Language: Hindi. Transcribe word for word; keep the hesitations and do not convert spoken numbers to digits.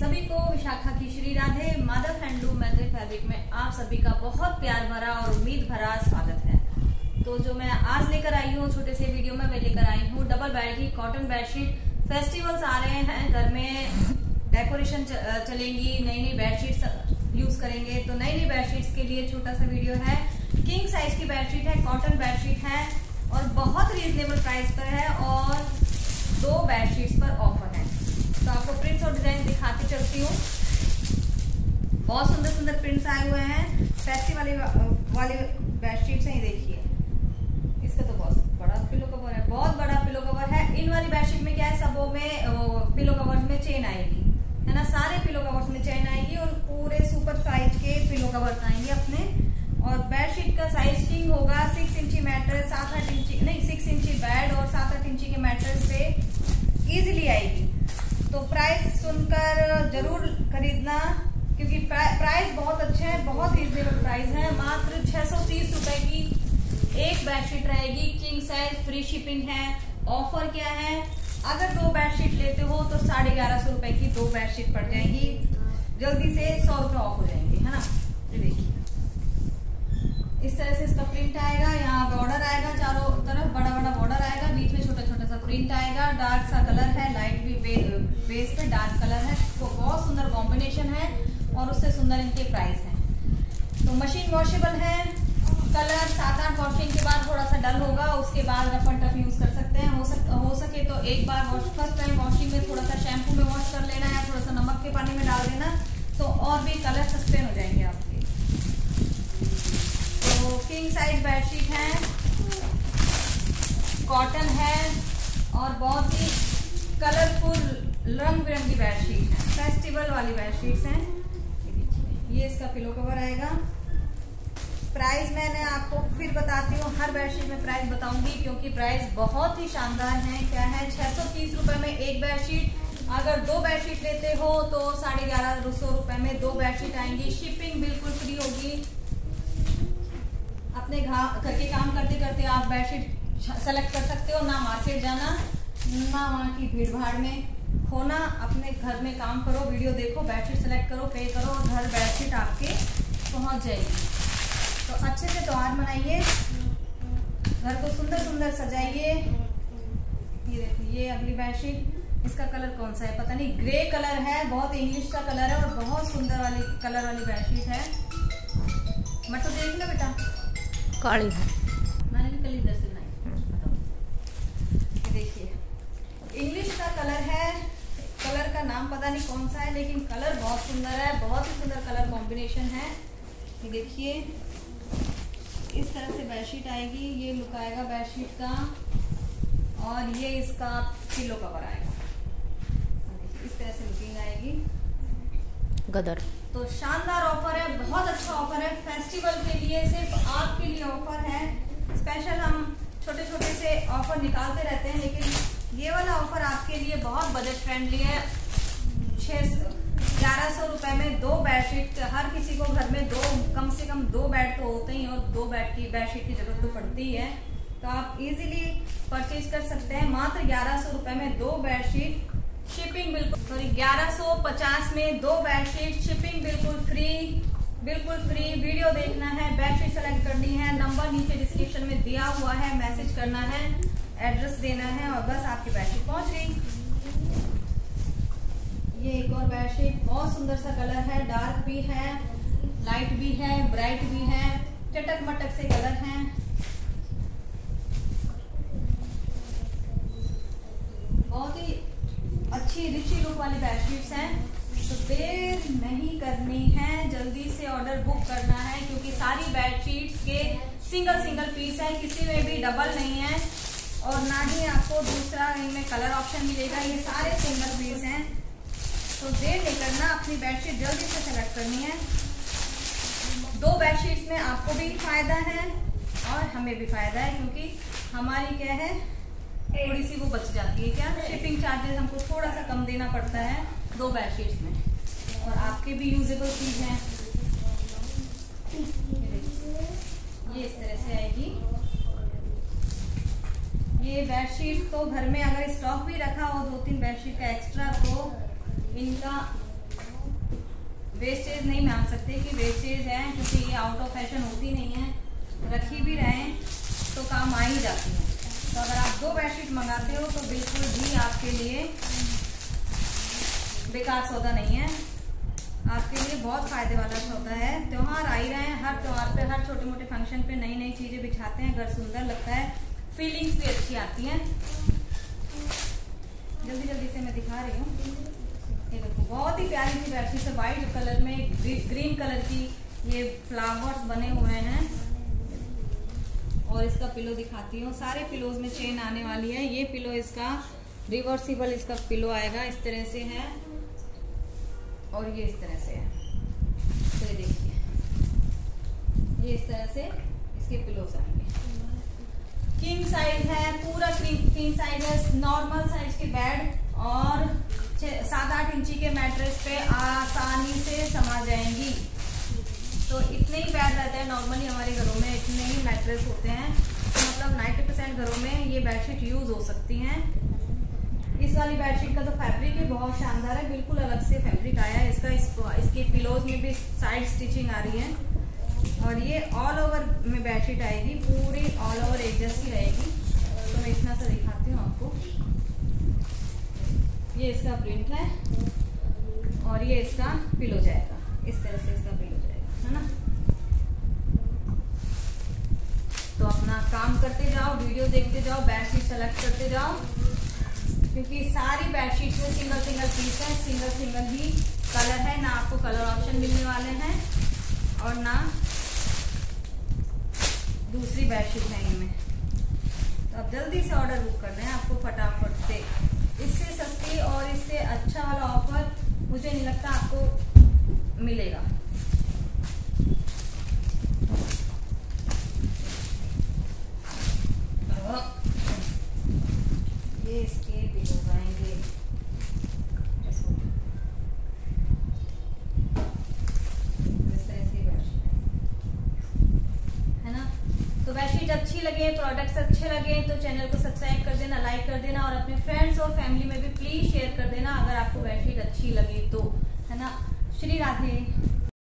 सभी को विशाखा की Shri Radhe Madhav handloom magic fabric में आप सभी का बहुत प्यार भरा और उम्मीद भरा स्वागत है। तो जो मैं आज लेकर आई हूँ छोटे से वीडियो में मैं लेकर आई हूँ डबल बेड की कॉटन बेडशीट। फेस्टिवल्स आ रहे हैं, घर में डेकोरेशन चलेंगी, नई नई बेडशीट्स यूज करेंगे, तो नई नई बेडशीट्स के लिए छोटा सा वीडियो है। किंग साइज की बेडशीट है, कॉटन बेडशीट है और बहुत रीजनेबल प्राइस पर है और दो बेडशीट्स पर ऑफर है। तो आपको प्रिंट्स और डिजाइन दिखाती चलती हूँ। बहुत सुंदर सुंदर प्रिंट्स आए हुए हैं। फैंसी वाली वाली बेडशीट्स हैं, ये देखिए। इसका तो बहुत बड़ा पिलो कवर है, बहुत बड़ा पिलो कवर है। इन वाली बेडशीट में क्या है, सबों में पिलो कवर्स में चेन आएगी, है ना। सारे पिलो कवर्स में चेन आएगी और पूरे सुपर साइज के पिलो कवर्स आएंगे अपने। और बेडशीट का साइज किंग होगा। सिक्स इंची मैट्रेस, सात आठ इंची नहीं सिक्स इंची बेड और सात आठ इंची के मैट्रेस पे इजीली आएगी। तो प्राइस सुनकर जरूर खरीदना, क्योंकि प्राइस बहुत अच्छा है, बहुत रीजनेबल प्राइस है। मात्र छह सौ तीस रुपए की एक बेडशीट रहेगी, किंग साइज, फ्री शिपिंग है। ऑफर क्या है, अगर दो बेडशीट लेते हो तो साढ़े ग्यारह सौ रुपए की दो बेडशीट पड़ जाएंगी। जल्दी से सौ रुपए ऑफ हो जाएंगे, है ना। ये देखिए, इस तरह से इसका प्रिंट आएगा। यहाँ बॉर्डर आएगा, चारों तरफ बड़ा बड़ा बॉर्डर आएगा, बीच में छोटा छोटा सा प्रिंट आएगा। डार्क सा कलर है, लाइट भी बे, बेस पे डार्क कलर है। तो बहुत सुंदर कॉम्बिनेशन है और उससे सुंदर इनके प्राइस है। तो मशीन वॉशेबल है। कलर सात आठ वॉशिंग के बाद थोड़ा सा डल होगा, उसके बाद रफ एंड टफ यूज कर सकते हैं। हो सक हो सके तो एक बार वॉश फर्स्ट टाइम वॉशिंग में थोड़ा सा शैम्पू में वॉश कर लेना या थोड़ा सा नमक के पानी में डाल देना, तो और भी कलर सस्पेंड हो जाएंगे आपके। तो किंग साइज बेडशीट है, कॉटन है और बहुत ही कलरफुल रंग बिरंगी बेडशीट है। फेस्टिवल वाली बेडशीट्स हैं। ये इसका पिलो कवर आएगा। प्राइस मैंने आपको फिर बताती हूँ, हर बेडशीट में प्राइस बताऊंगी क्योंकि प्राइस बहुत ही शानदार है। क्या है, छह सौ तीस रुपए में एक बेडशीट। अगर दो बेडशीट लेते हो तो साढ़े ग्यारह सौ रुपए में दो बेडशीट आएंगी। शिपिंग बिल्कुल फ्री होगी। अपने घर के काम करते करते आप बेडशीट सेलेक्ट कर सकते हो, ना मार्केट जाना, ना वहाँ की भीड़ भाड़ में खोना। अपने घर में काम करो, वीडियो देखो, बेडशीट सेलेक्ट करो, पे करो और घर बेडशीट आपके पहुँच जाएगी। तो अच्छे से त्योहार मनाइए, घर को सुंदर सुंदर सजाइए। ये देखिए, ये अगली बेडशीट, इसका कलर कौन सा है पता नहीं, ग्रे कलर है, बहुत इंग्लिश का कलर है और बहुत सुंदर वाली कलर वाली बेडशीट है। मटो देख लो बेटा, काली है, मैंने भी कल इधर से बनाई। देखिए, इंग्लिश का कलर है, कलर का नाम पता नहीं कौन सा है, लेकिन कलर बहुत सुंदर है, बहुत ही सुंदर कलर कॉम्बिनेशन है। ये देखिए, इस तरह से बेडशीट आएगी। ये लुक आएगा बेडशीट का और ये इसका पिलो कवर आएगा। इस तरह से लुकिंग आएगी गदर। तो शानदार ऑफर है, बहुत अच्छा ऑफर है। फेस्टिवल के लिए सिर्फ आपके लिए ऑफर है। स्पेशल हम छोटे छोटे से ऑफर निकालते रहते हैं, लेकिन ये वाला ऑफर आपके लिए बहुत बजट फ्रेंडली है। छह ग्यारह सौ रुपए में दो बेडशीट। हर किसी को घर में दो, कम से कम दो बेड तो होते ही और दो बेड की बेडशीट की जरूरत तो पड़ती है। तो आप इजीली परचेज कर सकते हैं मात्र ग्यारह सौ रुपए में दो बेडशीट। शिपिंग बिल्कुल सॉरी ग्यारह सौ पचास में दो बेडशीट, शिपिंग बिल्कुल फ्री, बिल्कुल फ्री। वीडियो देखना है, बेडशीट सेलेक्ट करनी है, नंबर नीचे डिस्क्रिप्शन में दिया हुआ है, मैसेज करना है, एड्रेस देना है और बस आपकी बेडशीट पहुंच गई। ये एक और बेडशीट, बहुत सुंदर सा कलर है, डार्क भी है, लाइट भी है, ब्राइट भी है, चटक मटक से कलर हैं। बहुत ही अच्छी रिची लुक वाली बेडशीट्स हैं। तो देर नहीं करनी है, जल्दी से ऑर्डर बुक करना है क्योंकि सारी बेडशीट्स के सिंगल सिंगल पीस है, किसी में भी डबल नहीं है और ना ही आपको दूसरा इनमें कलर ऑप्शन मिलेगा। ये सारे सिंगल पीस हैं। तो देर नहीं करना, अपनी बेडशीट जल्दी से सेलेक्ट करनी है। दो बेडशीट्स में आपको भी फायदा है और हमें भी फायदा है क्योंकि हमारी क्या है, थोड़ी सी वो बच जाती है। क्या, शिपिंग चार्जेस हमको थोड़ा सा कम देना पड़ता है दो बेडशीट्स में और आपके भी यूजेबल चीज है। ये इस तरह से आएगी। ये बेडशीट तो घर में अगर स्टॉक भी रखा हो दो तीन बेडशीट का एक्स्ट्रा, तो इनका वेस्टेज नहीं मान सकते कि वेस्टेज है, क्योंकि ये आउट ऑफ फैशन होती नहीं है, रखी भी रहें तो काम आ ही जाती है। तो अगर आप दो बेडशीट मंगाते हो तो बिल्कुल भी आपके लिए बेकार सौदा नहीं है, आपके लिए बहुत फायदे वाला सौदा है। त्योहार आ ही रहे हैं, हर त्योहार पे, हर छोटे मोटे फंक्शन पे नई नई चीजें बिछाते हैं, घर सुंदर लगता है, फीलिंग्स भी अच्छी आती हैं। जल्दी जल्दी से मैं दिखा रही हूँ। ये देखो बहुत ही प्यारी सी बेडशीट है, व्हाइट कलर में ग्रीन कलर की ये फ्लावर्स बने हुए हैं। और इसका पिलो दिखाती हूँ। सारे पिलोज में चेन आने वाली है। ये पिलो इसका रिवर्सिबल इसका पिलो आएगा, इस तरह से है और ये इस तरह से है। तो ये देखिए, ये इस तरह से इसके पिलोज आएंगे। किंग साइज है, पूरा किंग साइज है, नॉर्मल साइज के बेड और सात आठ इंची के मैट्रेस पे आसानी से समा जाएंगी। तो इतने ही बेड रहते हैं नॉर्मली हमारे घरों में, इतने ही मैट्रेस होते हैं, तो मतलब नब्बे परसेंट घरों में ये बेडशीट यूज हो सकती हैं। इस वाली बेडशीट का तो फैब्रिक ही बहुत शानदार है, बिल्कुल अलग से फैब्रिक आया है इसका। इसको इसके पिलोज में भी साइड स्टिचिंग आ रही है और ये ऑल ओवर में बेडशीट आएगी, पूरी ऑल ओवर एक जैसी रहेगी। तो मैं इतना सा दिखाती हूँ आपको। ये इसका प्रिंट है और ये इसका पिलो जाएगा, इस तरह से इसका पिलो जाएगा, है ना। तो अपना काम करते जाओ, वीडियो देखते जाओ, बेडशीट सेलेक्ट करते जाओ, क्योंकि सारी बेडशीट में सिंगल सिंगल पीस है, सिंगल सिंगल ही कलर है, ना आपको कलर ऑप्शन मिलने वाले हैं और ना दूसरी बेडशीट है इनमें। तो अब जल्दी से ऑर्डर बुक करना है आपको फटाफट से। इससे सस्ती और इससे अच्छा वाला ऑफर मुझे नहीं लगता आपको मिलेगा। ये इसके पिलो आएंगे, है ना। तो बेडशीट अच्छी लगे, प्रोडक्ट्स अच्छे लगे तो चैनल को सब्सक्राइब कर देना, लाइक कर देना और अपने फ्रेंड्स और फैमिली में भी प्लीज शेयर कर देना अगर आपको बेडशीट अच्छी लगे तो, है ना। श्री राधे।